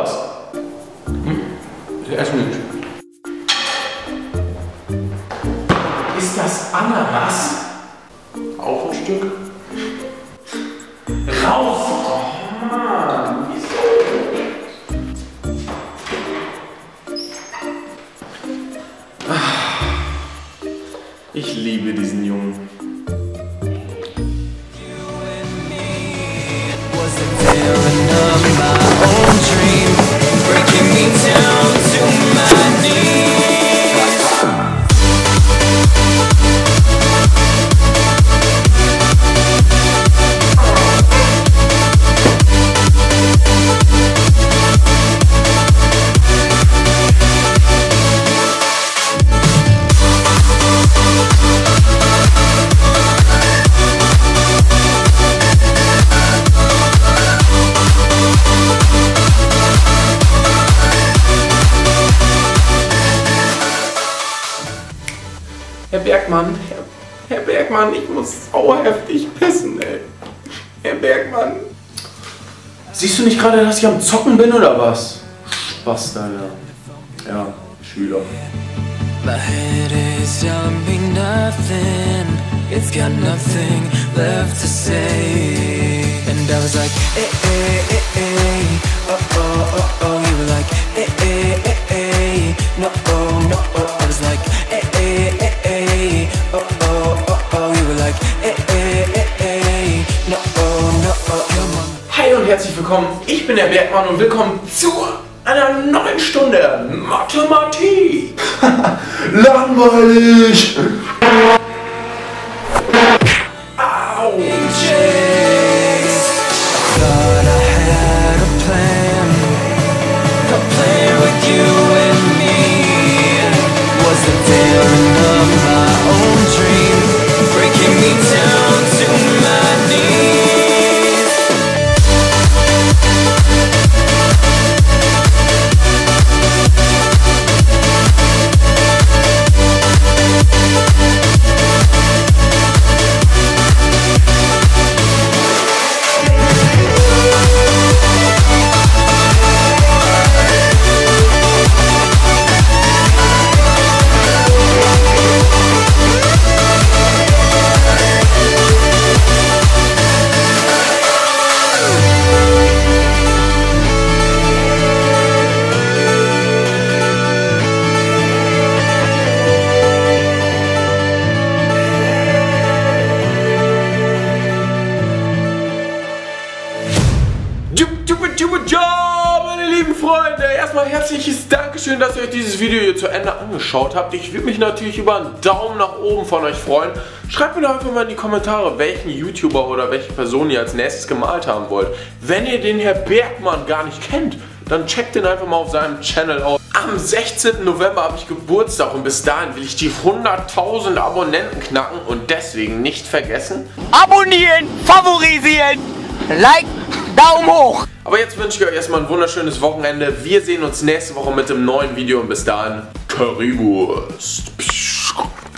was? Erst nicht. Ist das Ananas? Auch ein Stück. Raus! Oh Mann! Ich liebe diesen Jungen. Herr Bergmann, ich muss sauheftig pissen, ey. Herr Bergmann. Siehst du nicht gerade, dass ich am Zocken bin, oder was? Spaß, Alter. Ja, Schüler. My head is telling me nothing. It's got nothing left to say. And I was like, eh, eh, eh, eh. Oh, oh, oh, oh. You were like, eh, eh, eh, eh. No, oh, no, oh. I was like, eh, eh, eh, eh. Oh, oh, oh, oh. You were like, eh, eh, eh, eh. No, oh, no, oh. Hi und herzlich willkommen. Ich bin der Bergmann und willkommen zu einer neuen Stunde Mathematik. Langweilig. Au. Meine lieben Freunde, erstmal herzliches Dankeschön, dass ihr euch dieses Video hier zu Ende angeschaut habt. Ich würde mich natürlich über einen Daumen nach oben von euch freuen. Schreibt mir doch einfach mal in die Kommentare, welchen YouTuber oder welche Person ihr als nächstes gemalt haben wollt. Wenn ihr den Herr Bergmann gar nicht kennt, dann checkt den einfach mal auf seinem Channel aus. Am 16. November habe ich Geburtstag und bis dahin will ich die 100.000 Abonnenten knacken und deswegen nicht vergessen: abonnieren, favorisieren, like, Daumen hoch. Aber jetzt wünsche ich euch erstmal ein wunderschönes Wochenende. Wir sehen uns nächste Woche mit dem neuen Video und bis dahin Currywurst.